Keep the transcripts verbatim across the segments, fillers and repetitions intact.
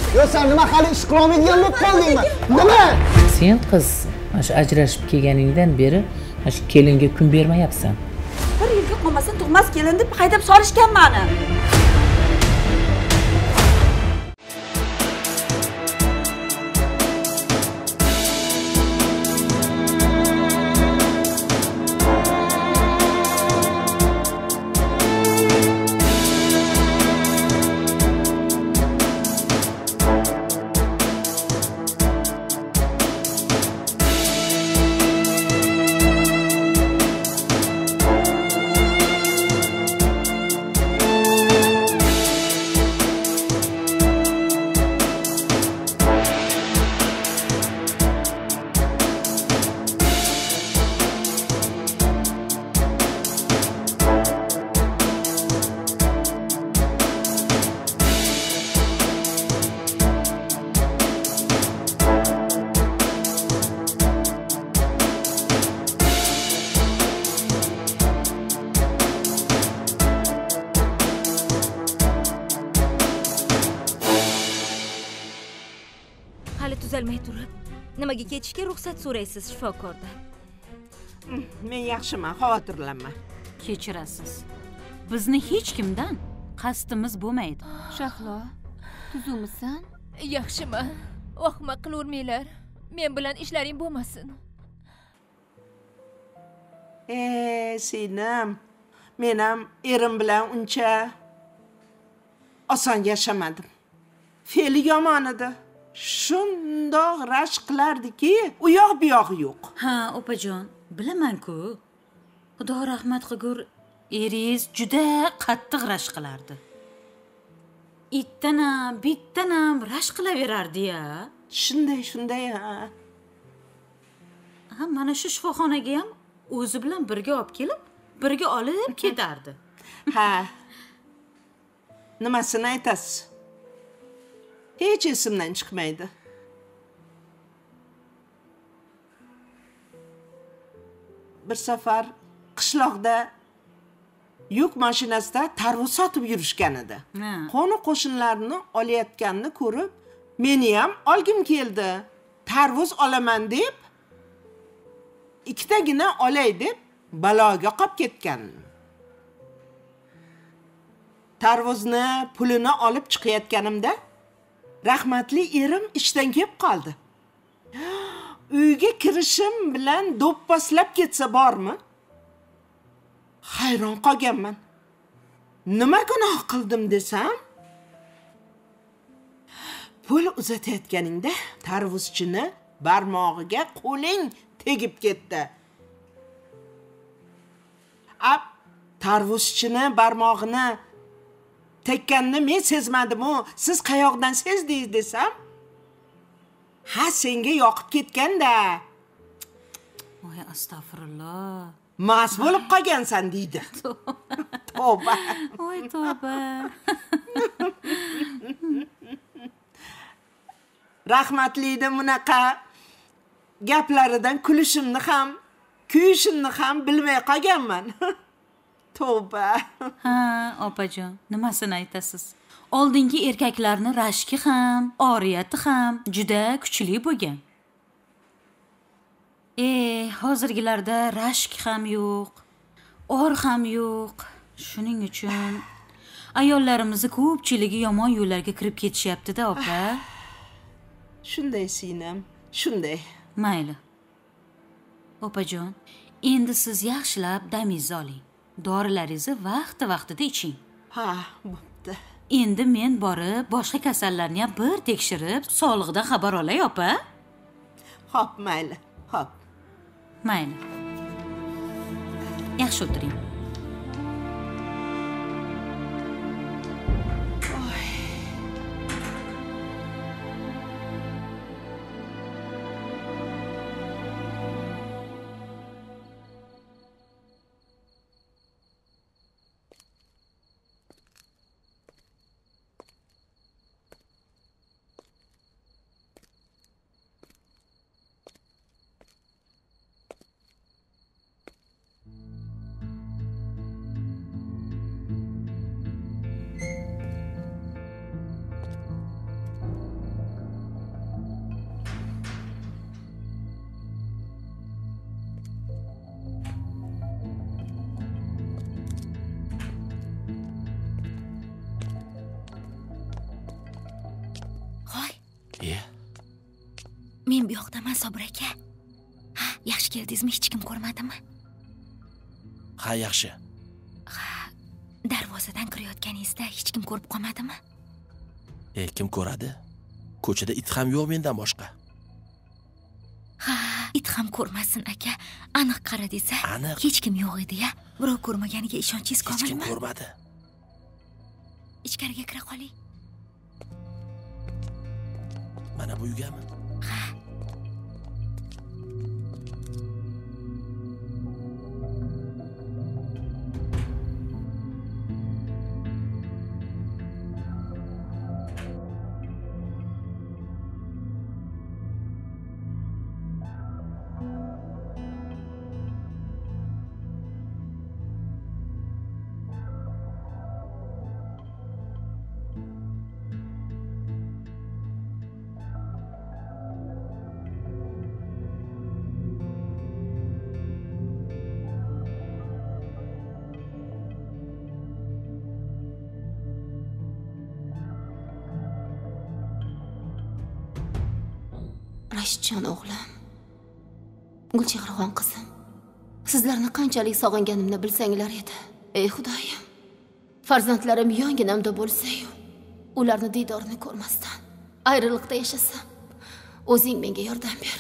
Yo sen nima hali ish qilolmaydigan bo'lib qoldingmi? Nima? Sen qiz, mana shu ajrashib kelganingdan beri mana shu kelinga kun bermayapsan. Bir yilga qolmasin tug'mas kelin deb haydab solishgan meni. Tuzalmay turib, nimaga ketishga ruxsat so'raysiz shifokordan? Men yaxshiman, xavotirlanma. Kechirasiz. Bizni hech kimdan qasdimiz bo'lmaydi. Shahlo, tuzukmisan? Yaxshiman. Vahma qilavermanglar. Men bilan ishlaring bo'lmasin. Ey, singlim. Men ham erim bilan uncha oson yashamadim. Fe'li yomon edi. Shundoq rashk qilardiki, u yoq bu yoq yo'q. Ha, opajon, bilaman-ku. Xudo rahmat qilgur, eringiz juda qattiq rashk qilardi. Ittanam, bittanam rashk qilaverardi-ya. Shunday, shunday ha. Ha, mana shu shifoxonaga ham o'zi bilan birga olib kelib, birga olib ketardi. Ha. Nimasini aytasiz? Hech esimdan chiqmaydi. Bir safar qishloqda yuk mashinasida tarvuz sotib yurishgan edi. Qo'ni qo'shnilarini olayotganini ko'rib, meni ham olgim keldi. Tarvuz olaman deb, ikkitagina olay deb baloga qolib ketgan. Tarvuzni pulini olib chiqayotganimda rahmatli erim ishdan kelib qoldi. Uyga kirishim bilan do'pposlab ketsa bormi? Hayron qolganman. Nima gunoh qildim desam? Pul uzatayotganingda tarvuzchini barmog'iga qo'ling tegib ketdi. Ab tarvuzchini barmog'ini tekkanini men sezmadim-u, siz qayoqdan sezdingiz desam? Ha, senga yoqib ketganda. Voy, astag'firulloh. Mas bo'lib qolgansan deydi. Tavba. Voy, tavba. Rahmatlida bunaqa gaplaridan kulishimni ham, kuyishimni ham bilmay qolganman. Tavba. Ha, opajon, nimasini aytasiz? Oldingi erkaklarning rashki ham, oriyati ham juda kuchli bo'lgan. E, hozirgilarda rashk ham yo'q, or ham yo'q. Shuning uchun ayollarimizni ko'pchiligi yomon yo'llarga kirib ketishyapti-da, opa. Shunday singlim, shunday. Mayli. Opajon, endi siz yaxshilab damingizni oling. Dorilaringizni vaqti-vaqtida iching. Ha, bo'pti. Endi men borib boshqa kasallarni ham bir tekshirib, sog'lig'idan xabar olay, opa. Xo'p, mayli. Xo'p. Mayli. Yaxshi o'tiring. Men bu yoqdaman, Sobir aka. Ha, yaxshi keldingizmi? Hech kim ko'rmadimi? Ha, yaxshi. Darvozadan kirayotganingizda hech kim ko'rib qolmadimi? E, kim ko'radi? Ko'chada it ham yo'q mendan boshqa. Ha, it ham ko'rmasin aka. Aniq qara desa, Aniq. hech kim yo'q edi-ya. Birov ko'rmaganiga ishonchingiz Hech kim komilmi? ko'rmadi. Ichkariga kira qoling. Mana bu uygami? Ha. Rashidjon o'g'lim, Gulchehrixon qizim, sizlarni qanchalik sog'inganimni bilsanglar edi. Ey Xudoyim, farzandlarim yonginamda bo'lsa-yu, ularni diydorini ko'rmasdan ayriliqda yashasam, o'zing menga yordam ber.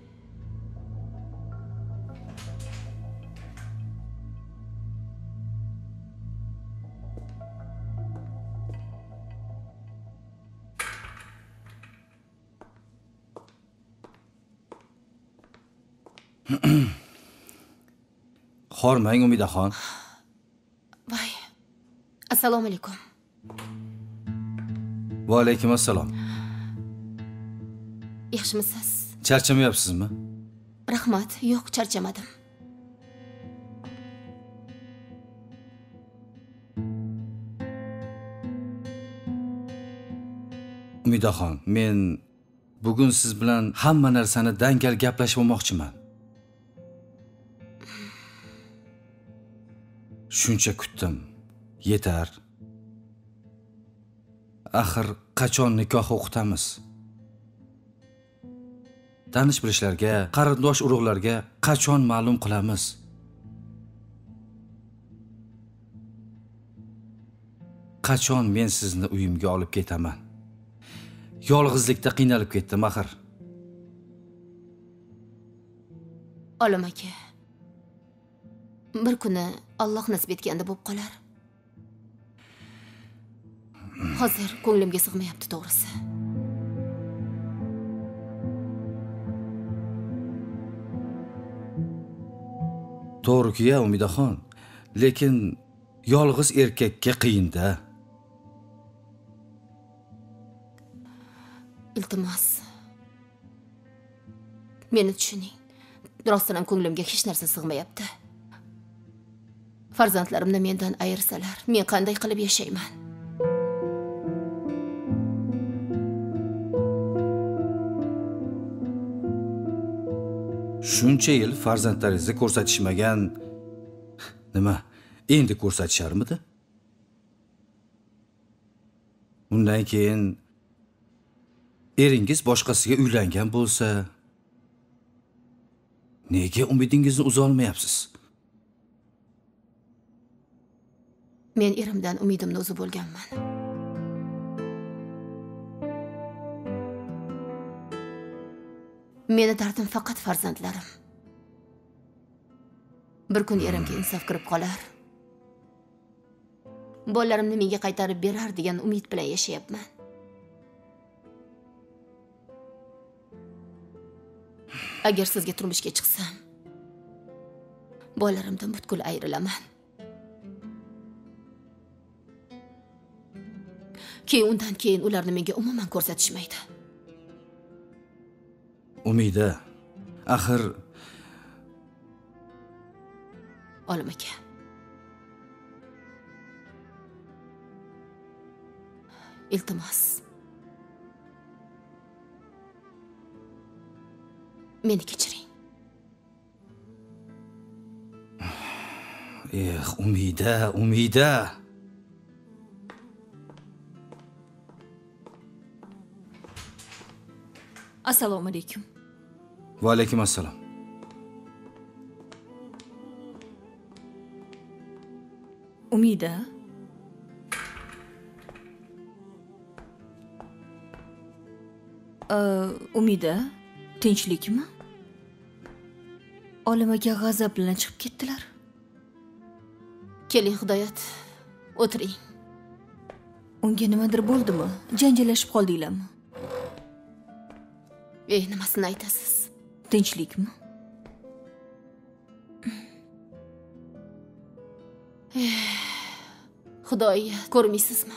Hormang Umidaxon. Voy. Assalomu alaykum. Va alaykum assalom. Yaxshimisiz? Charchamayapsizmi? Rahmat, yo'q, charchamadim. Umidaxon, men bugun siz bilan hamma narsani dangal gaplashib olmoqchiman. Shuncha kutdim. Yetar. Axir qachon nikoh o'qitamiz? Tanish bilishlarga, qarindosh urug'larga qachon ma'lum qilamiz? Qachon men sizni uyimga olib ketaman? Yolg'izlikda qiynalib ketdim axir. Olim aka. Bir kuni Alloh nasib etganda bo'lib qolar. Hozir ko'nglimga sig'mayapti to'g'risi. To'g'ri-ku, Umidaxon, lekin yolg'iz erkakka qiyin-da. Iltimos. Meni tushuning. Rostdan ham ko'nglimga hech narsa sig'mayapti. Farzandlarimni mendan ayirsalar, men qanday qilib yashayman? Shuncha yil farzandlaringizni ko'rsatishmagan, nima, endi ko'rsatisharmidi? Undan keyin eringiz boshqasiga uylangan bo'lsa, nega umidingizni uza olmayapsiz? Men erimdan umidimni uzib bo'lganman. Meni dardim faqat farzandlarim. Bir kun erimga insof kirib qolar. Bolalarimni menga qaytarib berar degan umid bilan yashayapman. Agar sizga turmushga chiqsam, bolalarimdan butkul ayrilaman. Keyin undan keyin ularni menga umuman ko'rsatishmaydi. Umida, axir Olim aka. Iltimos. Meni kechiring. Eh, Umida, Umida. Assalomu alaykum. Va alaykum assalom. Umida? Uh, Umida, tinchlikmi? Olim aka g'azab bilan chiqib ketdilar. Keling, Hidoyat, o'tiring. Unga nimadir bo'ldimi? Janjallashib qoldinglarmi? Ey, nimasini aytasiz? Tinchlikmi? Xudoya, ko'rmaysizmi?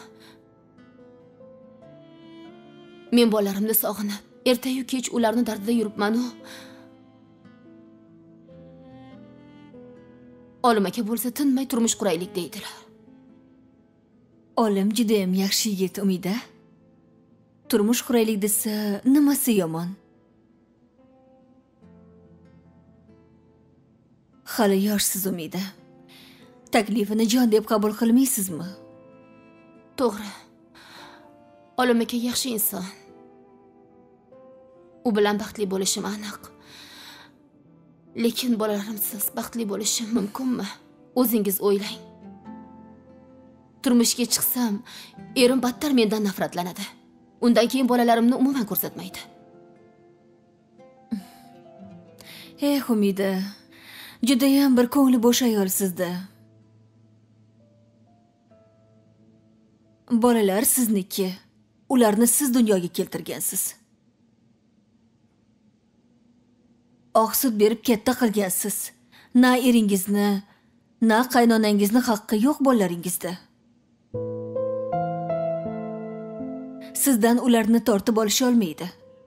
Men bolalarimni sog'inib, ertayu kech ularni dardida yuribman-u. Olim aka bo'lsa tinmay turmush quraylik deydilar. Olim juda ham yaxshi yigit, Umida. Turmush quraylik desa, nimasi yomon? Hali yoshsiz, Umida. Taklifini jon deb qabul qilmaysizmi? To'g'ri. Olim aka yaxshi inson. U bilan baxtli bo'lishim aniq. Lekin bolalarimsiz baxtli bo'lishim mumkinmi? O'zingiz o'ylang. Turmushga chiqsam, erim battar mendan nafratlanadi. Undan keyin bolalarimni umuman ko'rsatmaydi. Ey, Umida, juda ham bir ko'ngli bo'sh ayolsizda. Bolalar sizniki. Ularni siz dunyoga keltirgansiz. Oq sut berib katta qilgansiz. Na eringizni, na qaynonangizni haqqi yo'q bolalaringizda. Sizdan ularni tortib olisha olmaydi.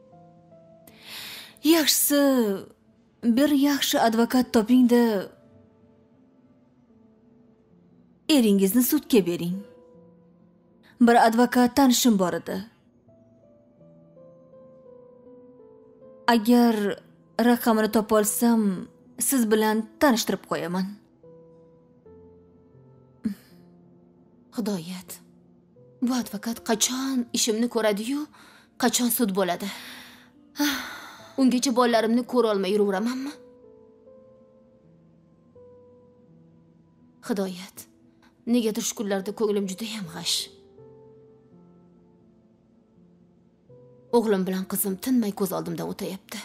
Yaxshisi, bir yaxshi advokat toping-da, eringizni sudga bering. Bir advokat tanishim bor edi. Agar raqamini topa olsam, siz bilan tanishtirib qo'yaman. Hidoyat. Bu advokat qachon ishimni ko'radi-yu, qachon sud bo'ladi? Ungacha bolalarimni ko'ra olmay yuraveramanmi? Hidoyat. Negadir shu kunlarda ko'nglim juda ham g'ash. O'g'lim bilan qizim tinmay ko'z oldimdan o'tayapti.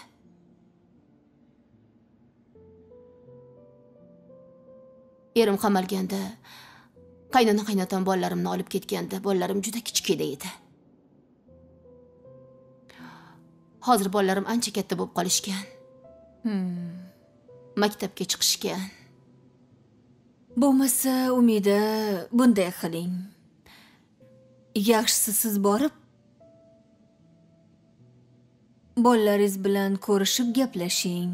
Erim qamalganda, qaynona qaynotam bolalarimni olib ketganda, bolalarim juda kichkina edi. Hozir bolalarim ancha katta bo'lib qolishgan. Hmm. Maktabga chiqishgan. Bo'lmasa, Umida, bunday qiling. Yaxshisi siz borib, bolalaringiz bilan ko'rishib gaplashing.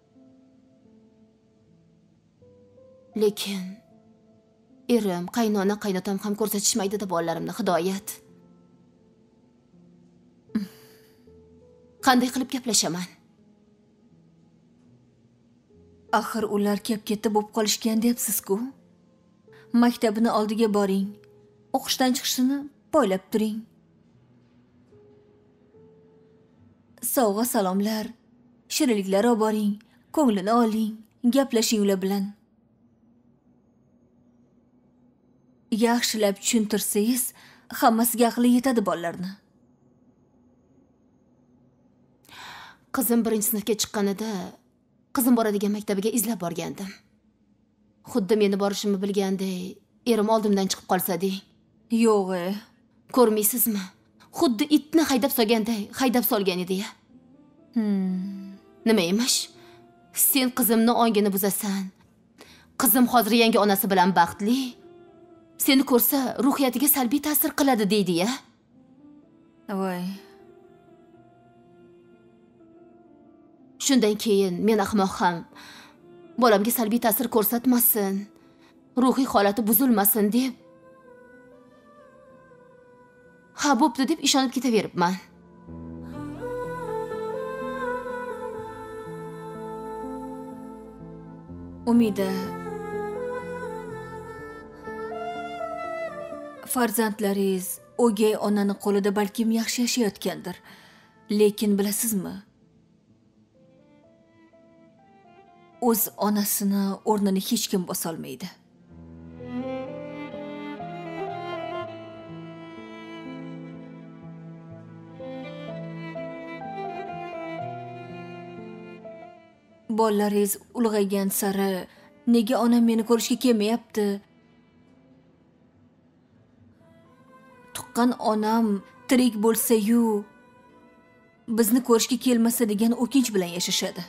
Lekin erim, qaynona, qaynotam ham ko'rsatishmaydi-da bolalarimni, Hidoyat. Qanday qilib gaplashaman? Axir ular kep-ketta bo'lib qolishgan debsiz-ku. Maktabini oldiga boring. O'qishdan chiqishini poylab turing. Sovg'a salomlar, shirinliklar olib boring, ko'nglini oling, gaplashing ular bilan. Yaxshilab tushuntirsangiz, hammasiga aqli yetadi bolalarni. Qizim birinchi sinfga chiqqanida qizim boradigan maktabiga izlab borgandim. Xuddi meni borishimni bilganday, erim oldimdan chiqib qolsa-deng. Yo'q, ko'rmaysizmi? Xuddi itni haydab solganday, haydab solgan edi-ya. Hmm. Nima emish? Sen qizimni ongini buzasan. Qizim hozir yangi onasi bilan baxtli. Seni ko'rsa, ruhiyatiga salbiy ta'sir qiladi deydi-ya. Voy. Shundan keyin men ahmoq ham bolamga salbiy ta'sir ko'rsatmasin, ruhiy holati buzilmasin deb ha bo'pti deb ishonib ketaveribman. Umida, farzandlaringiz o'gay onani qo'lida balkim yaxshi yashayotgandir. Lekin bilasizmi? o'z onasini o'rnini hech kim bosolmaydi. Bolalaringiz ulg'aygan sari nega onam meni ko'rishga kelmayapti? Tuqqan onam tirik bo'lsa-yu, bizni ko'rishga kelmasa degan o'kinch bilan yashashadi.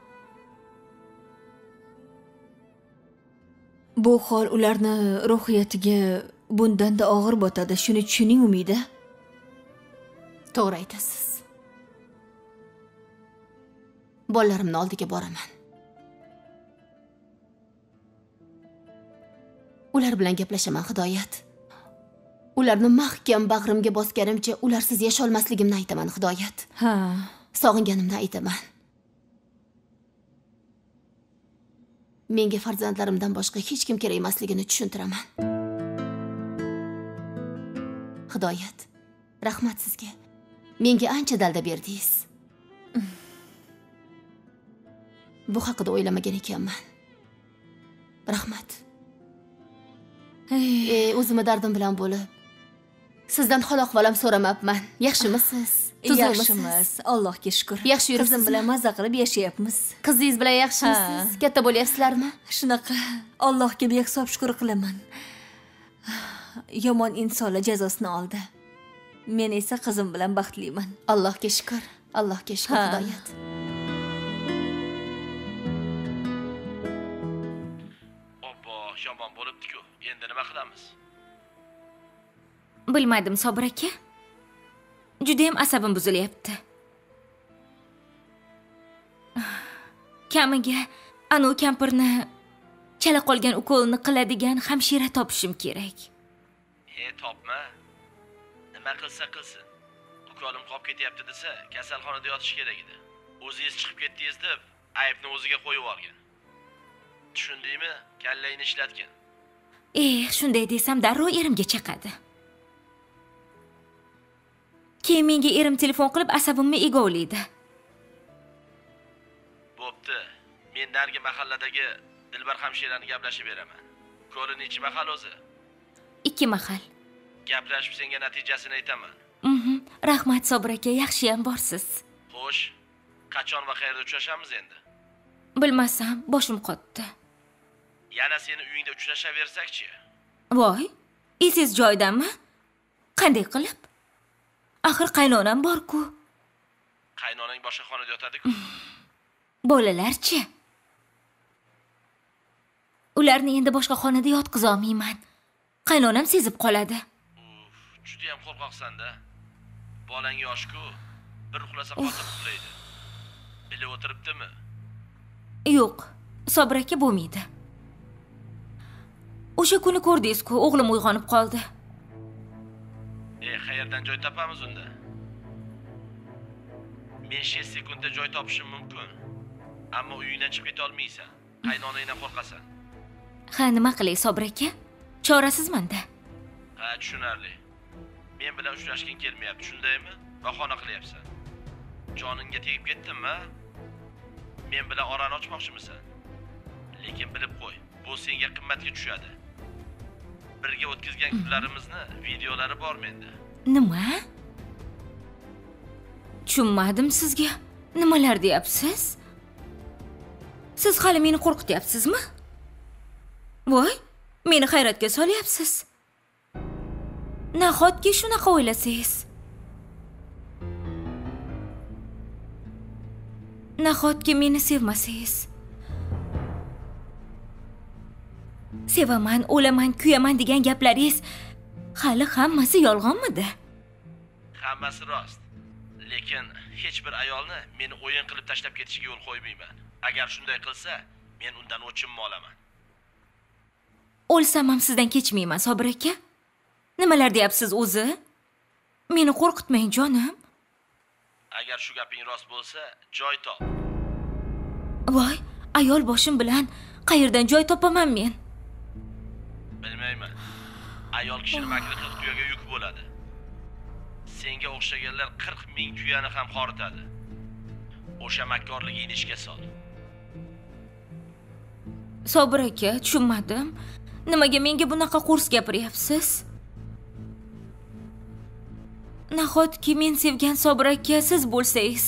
Bu hol ularni ruhiyatiga bundan-da og'ir botadi. Shuni tushuning, Umida. To'g'ri aytasiz. Bolalarimni oldiga boraman. Ular bilan gaplashaman, Hidoyat. Ularni mahkam bag'rimga bosganimcha ularsiz yasha olmasligimni aytaman, Hidoyat. Ha, sog'inganimni aytaman. Menga farzandlarimdan boshqa hech kim kerak emasligini tushuntiraman. Hidoyat, rahmat sizga. Menga ancha dalda berdingiz. Bu haqida o'ylamagan ekanman. Rahmat. Ey, o'zimni dardim bilan bo'lib, sizdan xaloq-valam so'ramabman. Yaxshimisiz? Yaxshimiz. Allohga shukr. Yaxshi yuribsiz. Qizim bilan maza qilib yashayapmiz. Qizingiz bilan yaxshimisiz? Katta bo'lyapsizlarmi? Shunaqa. Allohga behisob shukr qilaman. Yomon insonlar jazosini oldi. Men esa qizim bilan baxtliman. Allohga shukr. Allohga shukr, Hidoyat. Obbo, yomon bo'libdi-ku. Endi nima qilamiz? Bilmadim, Sobir aka. Juda ham asabim buzilyapti. Kamiga anu kampirni chala qolgan ukolni qiladigan hamshira topishim kerak. He, topma. Nima qilsa qilsin. Ukolim qolib ketyapti desa, kasalxonada yotish kerak edi. O'zingiz chiqib ketdingiz deb aybni o'ziga qo'yib olgan. Tushundingmi? Kallayni ishlatgan. Eh, shunday desam darrov erimga chaqadi. Keyin menga erim telefon qilib asabimni egovlaydi. Bo'pti. Men narigi mahalladagi Dilbar hamshirani gaplashib beraman. Ko'li nechi mahal o'zi? Ikki mahal. Gaplashib senga natijasini aytaman. Mhm. Rahmat Sobir aka, yaxshi ham borsiz. Xo'sh, qachon va qayerda uchrashamiz endi? Bilmasam, boshim qotdi. Yana seni uyingda uchrashaversak-chi? Voy, esiz joydanmi? Qanday qilib? Axir qaynonam bor-ku. Qaynonang boshqa xonada yotadi-ku. Bolalarchi? Ularni endi boshqa xonada yotqiza olmayman. Qaynonam sezib qoladi. Uf, juda ham qo'rqoqsan-da. Bolang yosh-ku, bir uxlasa qotib uxlaydi. Bilib o'tiribdimi? Yo'q, Sobir aka bo'lmaydi. O'sha kuni ko'rdingiz-ku, o'g'lim uyg'onib qoldi. E, qayerdan joy topamiz unda? Men shu sekundda joy topishim mumkin. Ammo uyingdan chiqib keta olmaysan. Qaynonangdan qo'rqasan. Ha, nima qilay, Sobir aka? Chorasizman-da. Ha, tushunarli. Men bilan uchrashging kelmayapti, shundaymi? Bahona qilyapsan. Joningga tegib ketdimmi? Men bilan orani ochmoqchimisan? Lekin bilib qo'y, bu senga qimmatga tushadi. Birga o'tkazgan kunlarimizni videolari bor menda. Nima? Tushunmadim sizga. Nimalar deyapsiz? Siz hali meni qo'rqityapsizmi? Voy, meni hayratga solyapsiz. Nahotki shunaqa o'ylasangiz? Nahotki meni sevmasangiz? Sevaman, o'laman, kuyaman degan gaplaringiz hali hammasi yolg'onmidi? Hammasi rost. Lekin hech bir ayolni meni o'yin qilib tashlab ketishiga yo'l qo'ymayman. Agar shunday qilsa, men undan o'chimni olaman. O'lsam ham sizdan kechmayman, Sobir aka. Nimalar deyapsiz o'zi? Meni qo'rqitmang, jonim. Agar shu gaping rost bo'lsa, joy top. Voy, ayol boshim bilan qayerdan joy topaman men? Bilmayman. Ayol kishini makri qirq tuyaga yuk bo'ladi. Senga o'xshaganlar qirq ming tuyani ham qoritadi. O'sha makkorligingni ishga sol. Sobir aka, tushunmadim. Nimaga menga bunaqa qo'rs gapiryapsiz? Nahotki men sevgan Sobir aka siz bo'lsangiz?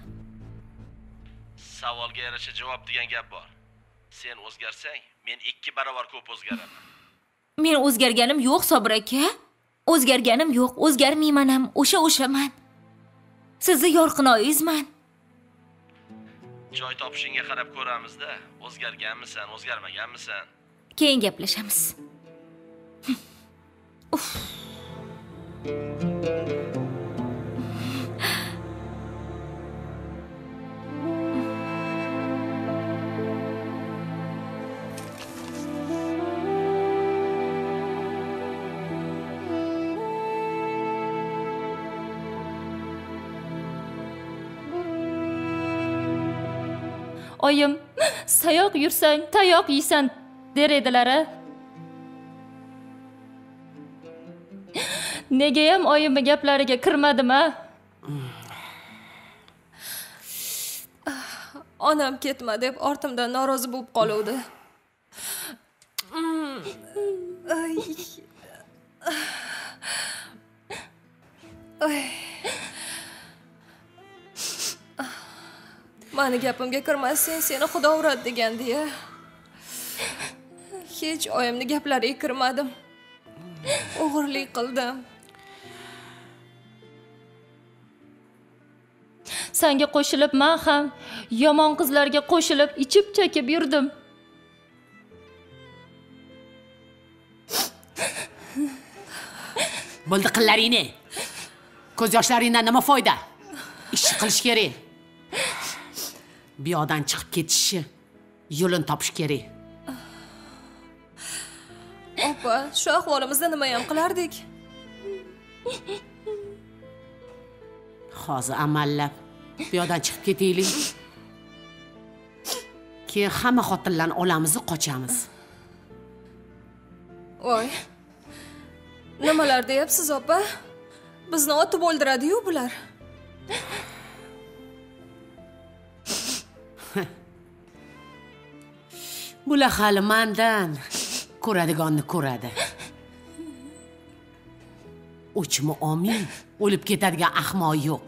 Savolga yarasha javob degan gap bor. Sen o'zgarsang, men ikki barobar ko'p o'zgaraman. Men o'zgarganim yo'q, Sobir aka. O'zgarganim yo'q, o'zgarmayman ham, o'sha o'shaman. Sizni yorqinoyingizman. Joy topishingga qarab ko'ramiz-da, o'zgarganmisan, o'zgarmaganmisan? Keyin gaplashamiz. Uf. Oyim, sayoq yursang, tayoq yeysan der edilar-a. Negayam oyimni gaplariga kirmadim-a? Onam ketma deb ortimdan norozi bo'lib qoluvdi. Ay. Ay. Mani gapimga kirmasang, seni Xudo uradi degandi-ya. Hech oyimni gaplariga kirmadim. O'g'irlik qildim. Senga qo'shilib men ham yomon qizlarga qo'shilib ichib chekib yurdim. Bo'ldi qillaringni. Ko'z yoshlaringdan nima foyda? Ish qilish kerak. Bu yoqdan chiqib ketishi, yo'lini topish kerak. Opa, shu ahvolimizda nima ham qilardik? Hozir amallab bu yoqdan chiqib ketaylik. Keyin hamma xotinlarni olamiz, qochamiz. Voy. Nimalar deyapsiz, opa? Bizni otib o'ldiradi-yu bular. Bular hali mendan ko'radigonni ko'radi. Uchmi omin, o'lib ketadigan ahmoq yo'q.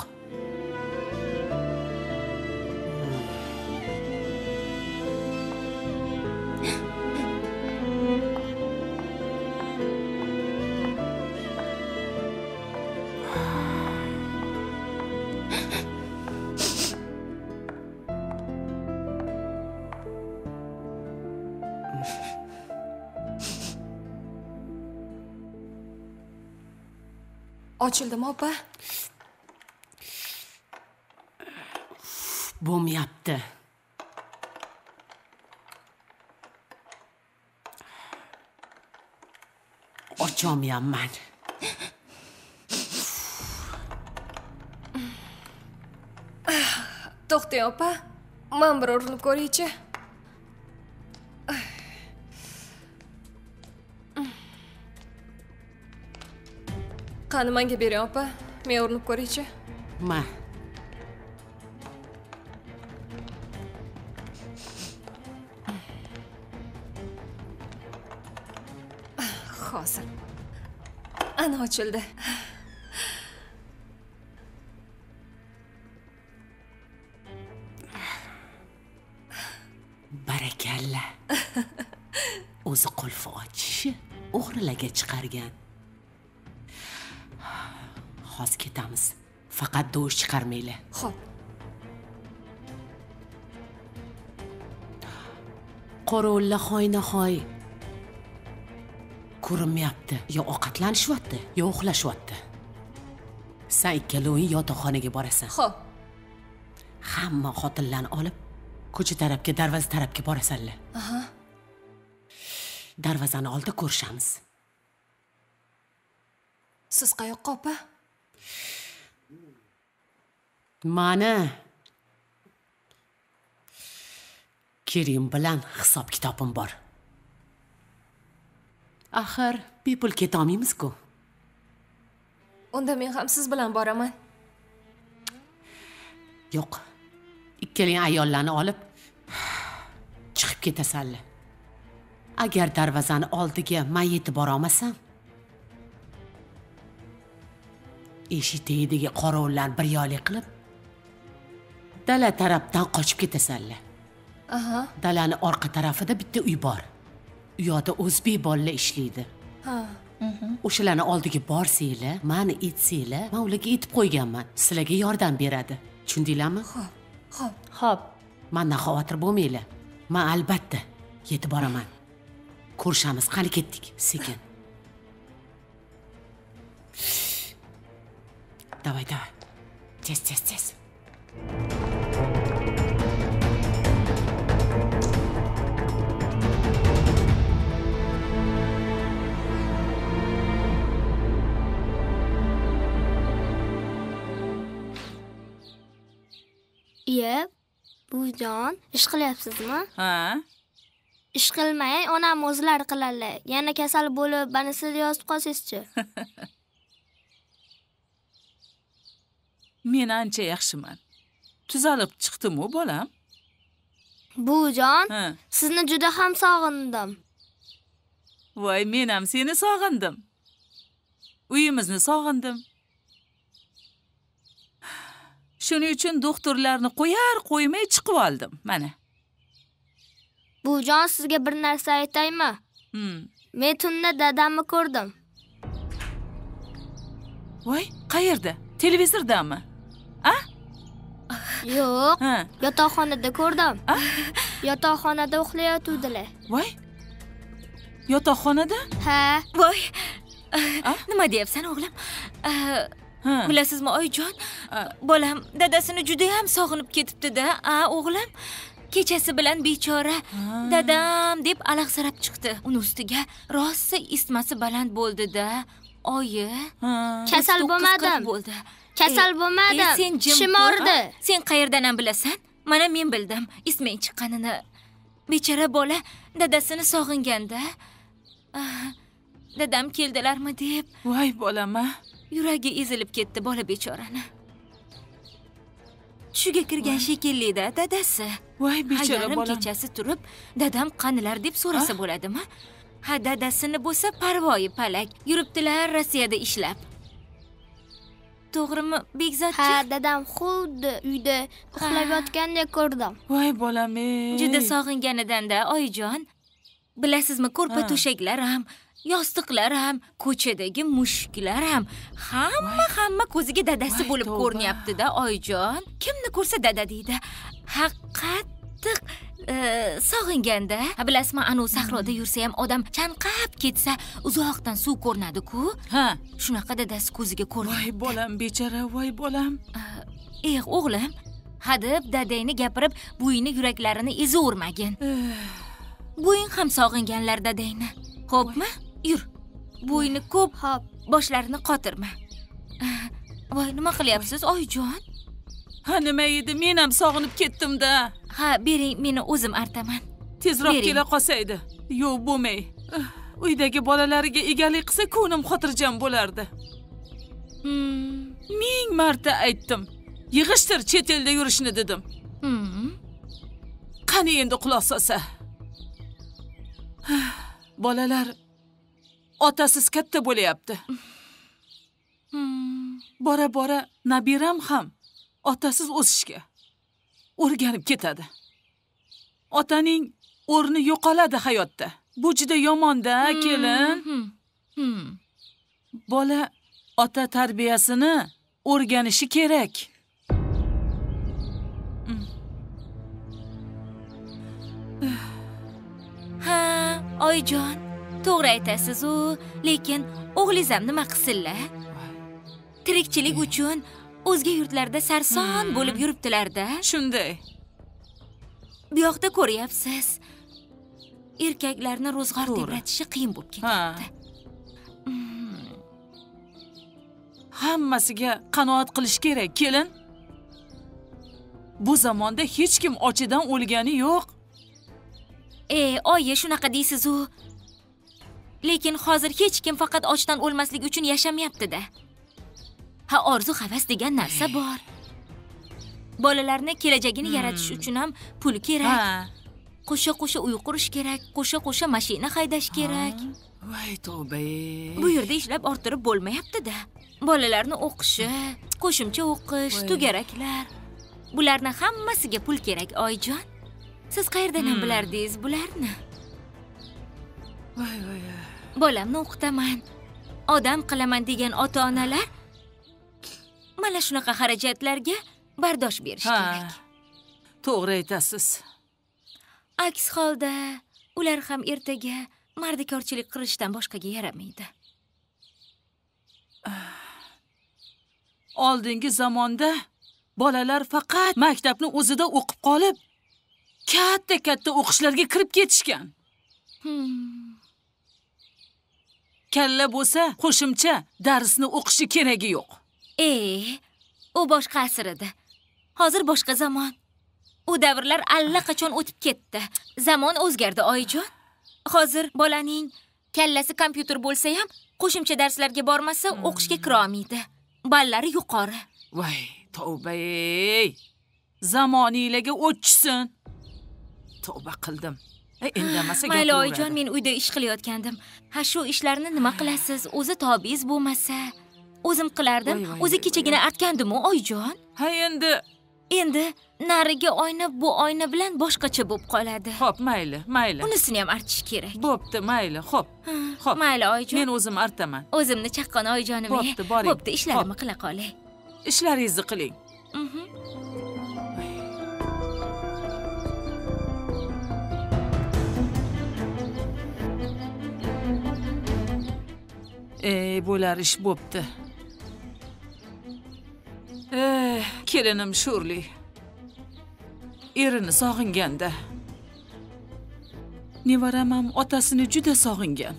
Ochildimi, opa? Bo'lmayapti. Ocholmayapman. To'xtang, opa. Men bir urinib ko'raychi. Qani menga bering, opa. Men urinib ko'raychi. Ma. Hozir. Ana ochildi. Barakalla. O'zi qulfi ochishi o'g'rilarga chiqargan. Hozir ketamiz. Faqat do'sh chiqarmanglar. Xo'p. Qorovullar xoyna-xoy ko'rinmayapti. Yo ovqatlanishyapti, yo uxlashyapti. Sen ikkaloving yotoqxonaga borasan. Xo'p. Hamma xotinlarni olib ko'cha tarafga, darvoza tarafga borasanlar. Aha. Darvozani oldida ko'rishamiz. Siz qayoqqa, opa? Mana Kerim bilan hisob kitobim bor. Axir bepul keta olmaymiz-ku. Unda men ham siz bilan boraman. Yo'q. Ikkalang ayollarni olib chiqib ketasanlar. agar darvozani oldiga men yetib bora olmasam, eshik tagidagi qorovullar bir yo'lik qilib, dala tarafdan qochib ketasanlar. Aha. Dalani orqa tarafida bitta uy bor. U yoqda o'zbek bolalar ishlaydi. Ha. O'shalarni oldiga borsanglar, meni aytsanglar, men ularga aytib qo'yganman. Sizlarga yordam beradi. Tushundinglarmi? Xo'p. Xo'p. Xo'p. Mendan xavotir bo'lmanglar. Men albatta yetib boraman. Ko'rishamiz, qani ketdik, sekin. Davay, davay. Tez, tez, tez. Iye, buvijon, ish qilyapsizmi? Ha? Ish qilmay, onam o'zlari qiladilar. Yana kasal bo'lib, bani siz yozib qolsangiz-chi. Men ancha yaxshiman. Tuzalib chiqdim-ku, bolam. Buvijon, sizni juda ham sog'indim. Voy, men ham seni sog'indim. Uyimizni sog'indim. Shuning uchun doktorlarni qo'yar qo'ymay chiqib oldim, mana. Buvijon, sizga bir narsa aytaymi? Hmm. Men tunda dadamni ko'rdim. Voy, qayerda? Televizordami? A? Yo'q, yotoqxonada ko'rdim. Yotoqxonada uxlayotgandilar. Voy. Yotoqxonada? Ha. Voy. Nima deyapsan, o'g'lim? Bilasizmi, oyijon, bolam dadasini juda ham sog'inib ketibdi-da. A, o'g'lim, kechasi bilan bechora dadam deb alaqsirab chiqdi. Uni ustiga rosa isitmasi baland bo'ldi-da. Oyi, kasal bo'lmadim. bo'ldi. Kasal bo'lmadim. Sen Tishim og'ridi. Sen qayerdan ham bilasan? Mana men bildim isming chiqqanini. Bechora bola dadasini sog'inganda, dadam keldilarmi deb. Voy bolam-a. Yuragi ezilib ketdi bola bechorani. Tushiga kirgan shekilli-da dadasi. Voy bechora bolam. Kechasi turib, dadam qanilar deb so'rasa bo'ladimi? Ha, dadasini bo'lsa parvoyi palak. Yuribdilar Rossiyada ishlab. To'g'rimi, Bekzodchi? Ha, dadam xuddi uyda uxlab yotgandek ko'rdim. Voy bolam-ey. Juda sog'inganidan-da, oyijon. Bilasizmi, ko'rpa to'shaklar ham, yostiqlar ham, ko'chadagi mushuklar ham hamma hamma ko'ziga dadasi bo'lib ko'rinyapti-da, oyijon. Kimni ko'rsa dada deydi. Haqiqatliq sog'inganda, bilasizmi, anu sahroda yursa ham odam chanqab ketsa, uzoqdan suv ko'rinadi-ku. Ha, shunaqa dadasi ko'ziga ko'rinadi. Voy bolam, bechora, voy bolam. Eh, o'g'lim, hadeb dadangni gapirib, buyini yuraklarini ezavermagin. Buying ham sog'inganlar dadangni. Xo'pmi? Yur. Buyini ko'p, boshlarini qotirma. Voy, nima qilyapsiz, oyijon? Ha, nima edi? Men ham sog'inib ketdim-da. Ha, bering, meni o'zim artaman. Tezroq kela qolsaydi. Yo'q, bo'lmay. Uydagi bolalariga egalik qilsa, ko'nglim xotirjam bo'lardi. Hmm. Ming marta aytdim. Yig'ishtir chet elda yurishni dedim. Hmm. Qani endi quloq solsa. Bolalar otasiz katta bo'layapti. Hmm. Bora-bora nabiram ham otasiz o'sishga o'rganib ketadi. Otaning o'rni yo'qoladi hayotda. Bu juda yomon-da, kelin. Hmm. Bola ota tarbiyasini o'rganishi kerak. Ha, oyijon, to'g'ri aytasiz-u, lekin o'g'lingiz ham nima qilsinlar? Tirikchilik uchun o'zga yurtlarda sarson bo'lib yuribdilar-da. Shunday. Bu yoqda ko'ryapsiz. Erkaklarni ro'zg'or tebratishi qiyin bo'lib ketyapti. Hammasiga qanoat qilish kerak, kelin. Bu zamonda hech kim ochidan o'lgani yo'q. Ey, oyi, shunaqa deysiz-u. Lekin hozir hech kim faqat ochdan o'lmaslik uchun yashamayapti-da. Ha, orzu havas degan narsa bor. Bolalarni kelajagini yaratish uchun ham pul kerak. qo'sha qo'sha uy qurish kerak, qo'sha qo'sha mashina haydash kerak. Voy tavba. Bu yerda ishlab orttirib bo'lmayapti-da. Bolalarni o'qishi, qo'shimcha o'qish, to'garaklar. Bularning hammasiga pul kerak, oyijon. Siz qayerdan ham bilardingiz bularni? Voy voy. Bolamni o'qitaman, odam qilaman degan ota-onalar mana shunaqa xarajatlarga bardosh berish kerak. To'g'ri aytasiz. Aks holda ular ham ertaga mardikorchilik qilishdan boshqaga yaramaydi. Oldingi zamonda bolalar faqat maktabni o'zida o'qib qolib, katta-katta o'qishlarga kirib ketishgan. Hmm. Kalla bo'lsa, qo'shimcha darsni o'qishi keragi yo'q. E, u boshqa asr edi. Hozir boshqa zamon. U davrlar allaqachon o'tib ketdi. Zamon o'zgardi, oyijon. Hozir bolaning kallasi kompyuter bo'lsa ham, qo'shimcha darslarga bormasa, o'qishga kira olmaydi. Ballari yuqori. Voy, tavba-ey. Zamoniylarga o'tishsin. Tavba qildim. E, indamasa gap. Mayli, oyijon, men uyda ish qilayotgandim. Ha, shu ishlarni nima qilasiz? O'zi tobiz bo'lmasa, o'zim qilardim. O'zi kechagina artgandim-ku, oyijon. Ha, endi Endi nariga oyna bu oyna bilan boshqacha bo'lib qoladi. Xo'p, mayli, mayli. Unisini ham artish kerak. Bo'pti, mayli, xo'p. Xo'p. Mayli, oyijon. Men o'zim artaman. O'zimni chaqqon oyijonim. Bo'pti, boring. Bo'pti, ishlarimni qila qolay. Ishlaringizni qiling. Mhm. Ey, bo'lar ish bo'pti. Eh, kelinim sho'rli. Erini sog'inganda. Nevaram ham otasini juda sog'ingan.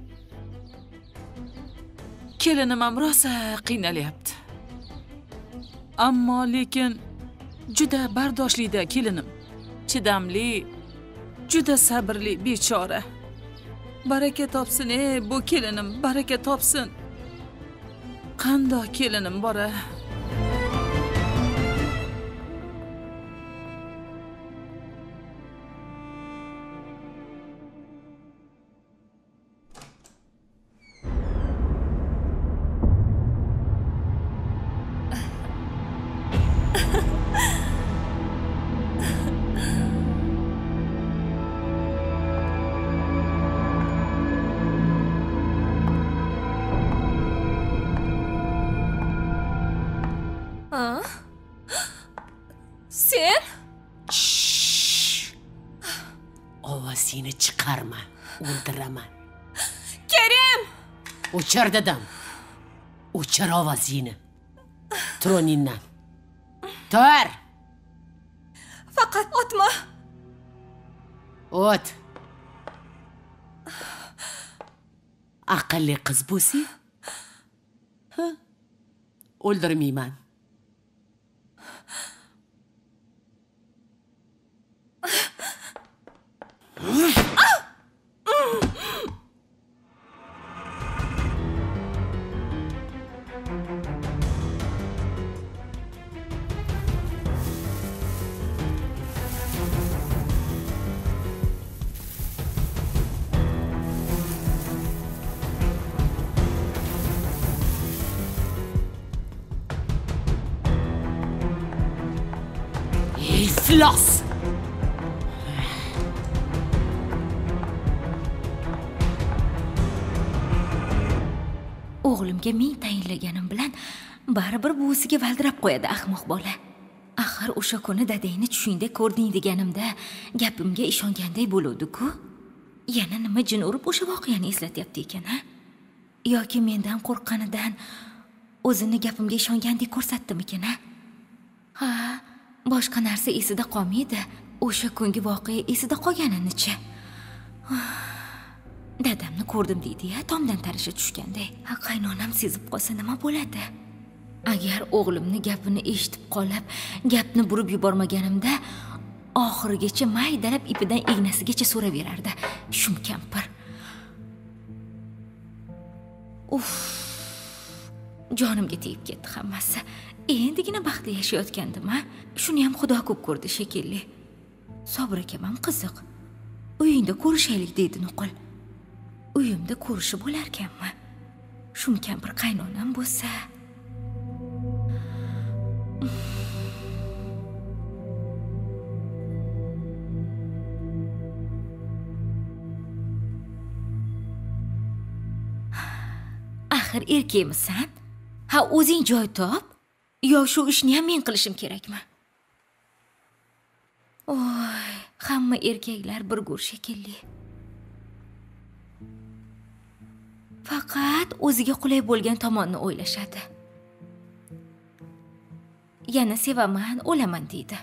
Kelinim ham rosa qiynalyapti. Ammo lekin juda bardoshli-da kelinim. Chidamli, juda sabrli bechora. Baraka topsin, ey bu kelinim, baraka topsin. Qandoq kelinim bora. Sen? Ovozingni chiqarma, o'ldiraman. Kerim! O'chir dedim. O'chir ovozingni. Tronindan. Tur! Faqat otma. O't. Aqlli qiz bo'lsang, ha? O'ldirmayman. İflas! O'g'limga men tayinlaganim bilan baribir buvisiga valdirab qo'yadi ahmoq bola. Axir o'sha kuni dadangni tushingda ko'rding deganimda gapimga ishonganday bo'luvdi-ku. Yana nima jin urib o'sha voqeani eslatyapti ekan, ha? Yoki mendan qo'rqqanidan o'zini gapimga ishongandek ko'rsatdimikan, ha? Ha, boshqa narsa esida qolmaydi. O'sha kungi voqea esida qolganini-chi. Dadamni ko'rdim deydi-ya, tomdan tarasha tushganday. Ha, qaynonam sezib qolsa nima bo'ladi? Agar o'g'limni gapini eshitib qolib, gapni burib yubormaganimda, oxirigacha maydalab ipidan ignasigacha so'raverardi. Shum kampir. Uf. Jonimga tegib ketdi hammasi. Endigina baxtli yashayotgandim, ha? Shuni ham Xudo ko'p ko'rdi shekilli. Sobir akam ham qiziq. uyingda ko'rishaylik deydi Nuqul. Uyimda ko'rishib bo'larkanmi? Shum kampir qaynonam bo'lsa. Axir erkakmisan? Ha, o'zing joy top. Yo shu ishni ham men qilishim kerakmi? Oy, hamma erkaklar bir go'r shekilli. Faqat o'ziga qulay bo'lgan tomonni o'ylashadi. Yana sevaman, o'laman deydi.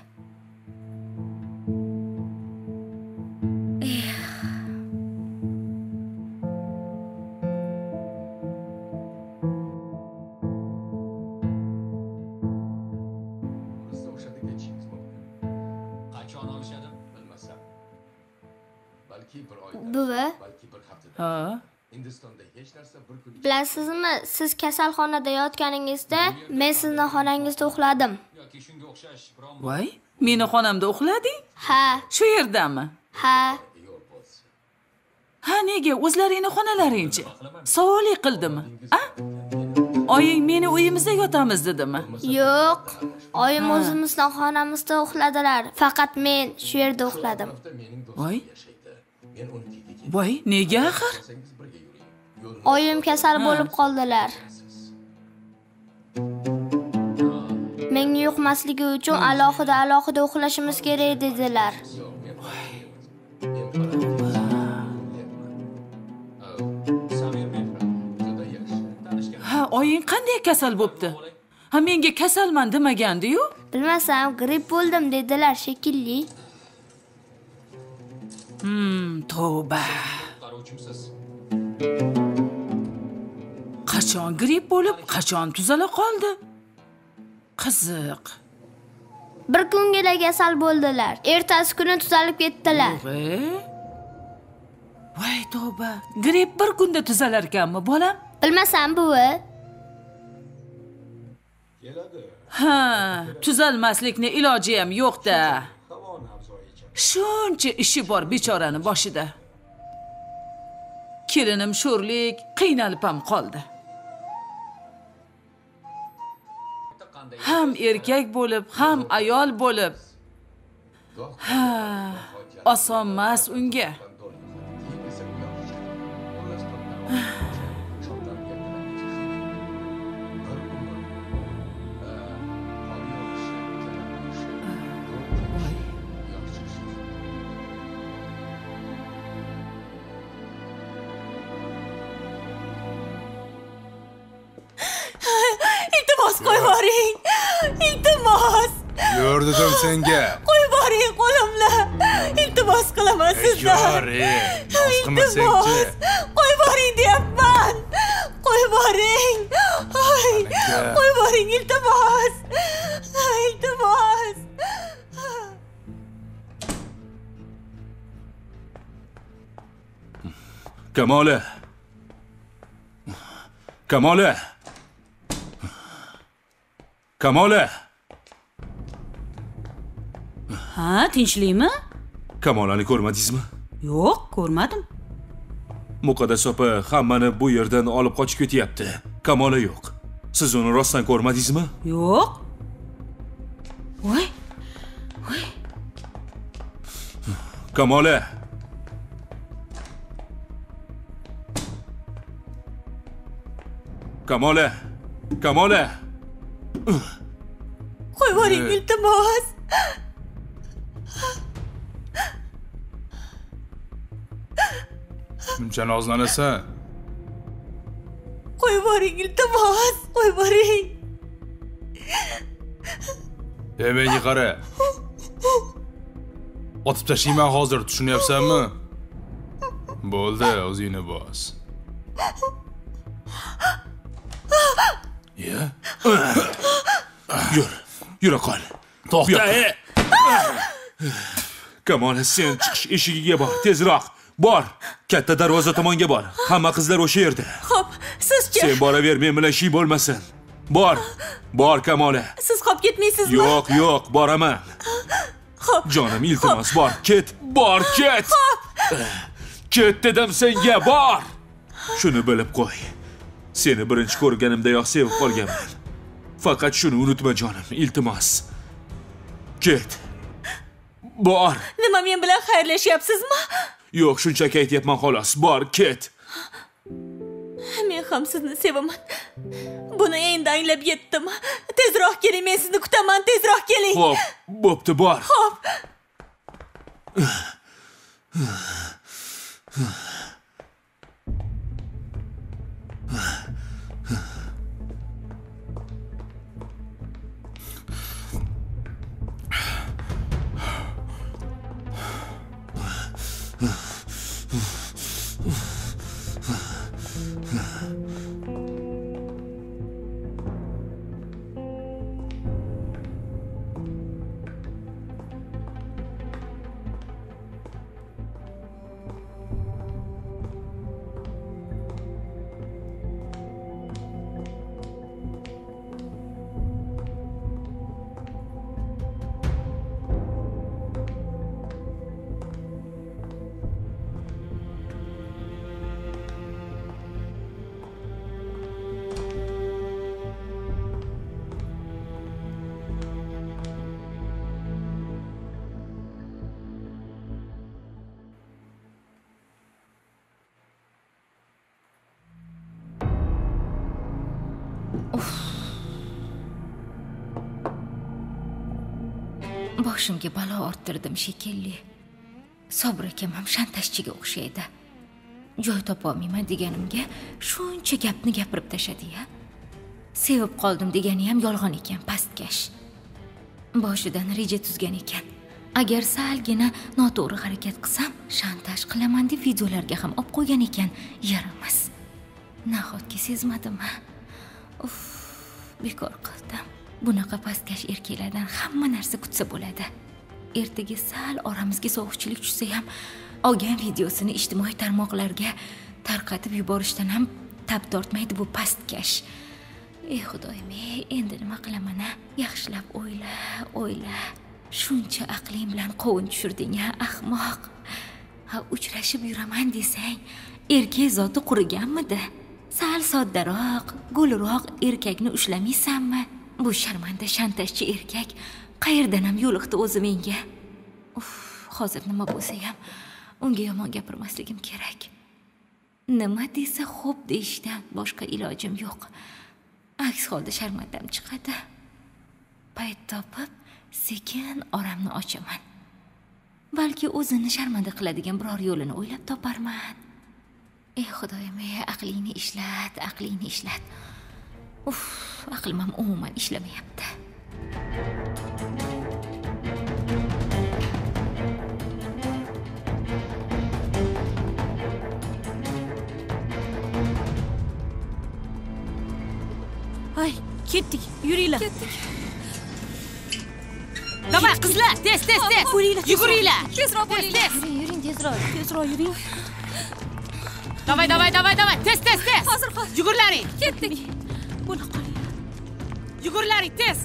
Buvi, Ha? bilasizmi, siz kasalxonada yotganingizda men sizni xonangizda uxladim. Voy, meni xonamda uxlading? Ha. Shu yerdami? Ha. Ha, nega o'zlaringni xonalaringchi? Savollik qildimi? A? Oying meni uyimizda yotamiz dedimi? Yo'q. Oyim o'zimizning xonamizda uxladilar. Faqat men shu yerda uxladim. Voy. Voy, nega axir? Oyim kasal bo'lib qoldilar. Menga yuqmasligi uchun alohida-alohida uxlashimiz kerak dedilar. Ha, oying qanday kasal bo'pti? Ha, menga kasalman demagandi-yu? Bilmasam, gripp bo'ldim dedilar shekilli. Hmm, tavba. Qachon gripp bo'lib, qachon tuzala qoldi? Qiziq. Bir kungina kasal bo'ldilar. Ertasi kuni tuzalib ketdilar. Voy tavba. Gripp bir kunda tuzalar ekanmi, bolam? Bilmasam, buvi. Ha, tuzalmaslikni iloji ham yo'q-da. Shuncha ishi bor bechorani boshida. Kelinim sho'rlik qiynalib ham qoldi. Ham erkak bo'lib, ham ayol bo'lib. Ha, oson emas unga. Iltimos qo'yib yuboring. Iltimos. Yo'rdim senga. Qo'yib yuboring qo'limni. Iltimos qilaman sizdan. Yori. Iltimos. Qo'yib yuboring deyapman. Qo'yib yuboring. Qo'yib yuboring iltimos. Iltimos. Kamola. Kamola. Kamola. Ha, tinchlikmi? Kamolani ko'rmadingizmi? Yo'q, ko'rmadim. Muqaddas opa hammani bu yerdan olib qochib ketyapti. Kamola yo'q. Siz uni rostdan ko'rmadingizmi? Yo'q. Voy. Voy. Kamola. Kamola. Kamola. Qo'yib yuboring iltimos. Muncha nozlanasan. Qo'yib yuboring iltimos. Qo'yib yuboring. Ey, menga qara. Otib tashlayman hozir, tushunyapsanmi? Bo'ldi, o'zingni bos. Ya. Yur, yura qol. To'xta. Kamola, sen chiqish eshigiga bor, tezroq. Bor, katta darvoza tomonga bor. Hamma qizlar o'sha yerda. Xo'p, sizchi? Sen boraver, men bilan ish bo'lmasin. Bor, bor Kamola. Siz qolib ketmaysizmi? Yo'q, yo'q, boraman. Xo'p. Jonim, iltimos, bor, ket, bor, ket. Xo'p. Ket dedim senga, bor. Shuni bilib qo'y. Seni birinchi ko'rganimdayoq sevib qolganman. Faqat shuni unutma jonim, iltimos. Ket. Bor. Nima men bilan xayrlashyapsizmi? Yo'q, shunchaki aytyapman xolos. Bor, ket. Men ham sizni sevaman. Buni endi anglab yetdim. Tezroq keling, men sizni kutaman, tezroq keling. Xo'p, bo'pti, bor. Xo'p. Boshimga balo orttirdim shekilli. Sobir akam ham shantajchiga o'xshaydi. Joy topa olmayman deganimga shuncha gapni gapirib tashadi-ya. Sevib qoldim degani ham yolg'on ekan, pastkash. Boshidan reja tuzgan ekan. Agar salgina noto'g'ri harakat qilsam, shantaj qilaman deb videolarga ham olib qo'ygan ekan. Yaramas. Nahotki sezmadim-a? Uf, bekor qildim. Bunaqa pastkash erkaklardan hamma narsa kutsa bo'ladi. Ertaga sal oramizga sovuqchilik tushsa ham, olgan videosini ijtimoiy tarmoqlarga tarqatib yuborishdan ham tab tortmaydi bu pastkash. Ey xudoyim, endi nima qilaman-a? Yaxshilab o'yla, o'yla. Shuncha aqling bilan qovun tushirding-a, ahmoq. Ha, uchrashib yuraman desang, erkak zoti quriganmidi? Sal soddaroq, go'lroq erkakni ushlamaysanmi? Bu sharmanda shantajchi erkak qayerdan ham yo'liqdi o'zi menga. Uf, hozir nima bo'lsa ham unga yomon gapirmasligim kerak. Nima desa xo'p deyishdan boshqa ilojim yo'q. Aks holda sharmandam chiqadi. Payt topib, sekin oramni ochaman. Balki o'zini sharmanda qiladigan biror yo'lini o'ylab toparman. Ey xudoyim, aqlingni ishlat, aqlingni ishlat. Uf, aqlim ham umuman ishlamayapti. Ay, ketdik, yuringlar. Ketdik. Davay qizlar, tez, tez, tez. Yuguringlar. Tezroq bo'linglar. Yuring, yuring, tezroq. Tezroq yuring. Davay, davay, davay, davay. Tez, tez, tez. Hozir, hozir. Yugurlaring. Ketdik. Buni qilinglar. Yugurlaring, tez.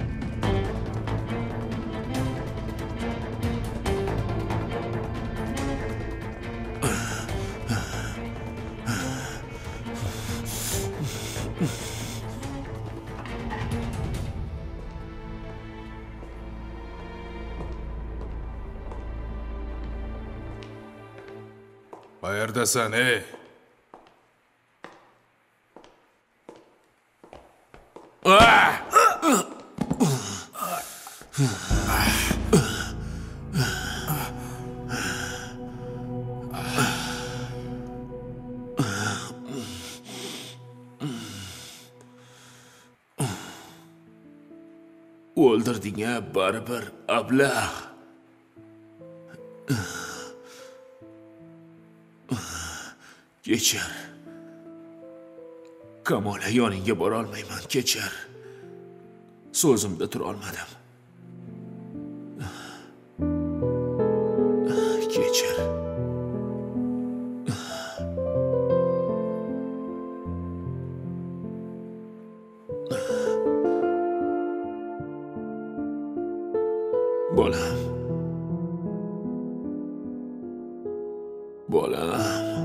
Qayerdasan, ey? O'ldirding-a, baribir ablah. Kechir. Kamola, yoningga bora olmayman, kechir. So'zimda tura olmadim. Kechir. Bolam. Bolam.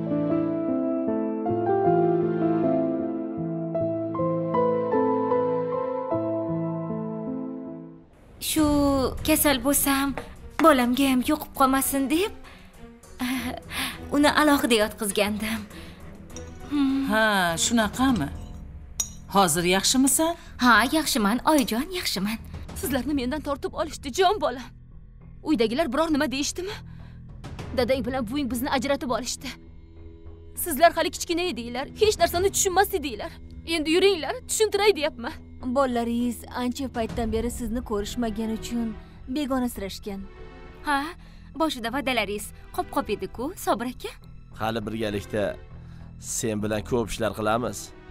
Shu kasal bo'lsam, bolamga ham yo'qib qolmasin deb uni alohida yotqizgandim. Ha, shunaqami? Hozir yaxshimisan? Ha, yaxshiman, oyijon, yaxshiman. Sizlarni mendan tortib olishdi, jon bolam. Uydagilar biror nima deyishdimi? Dadang bilan buving bizni ajratib olishdi. Sizlar hali kichkina edinglar, hech narsani tushunmas edinglar. Endi yuringlar, tushuntiray deyapman. Bolalaringiz ancha paytdan beri sizni ko'rishmagan uchun begonasirashgan. Ha, boshida va'dalaringiz qop-qop edi-ku, Sobir aka. Hali birgalikda sen bilan ko'p ishlar qilamiz.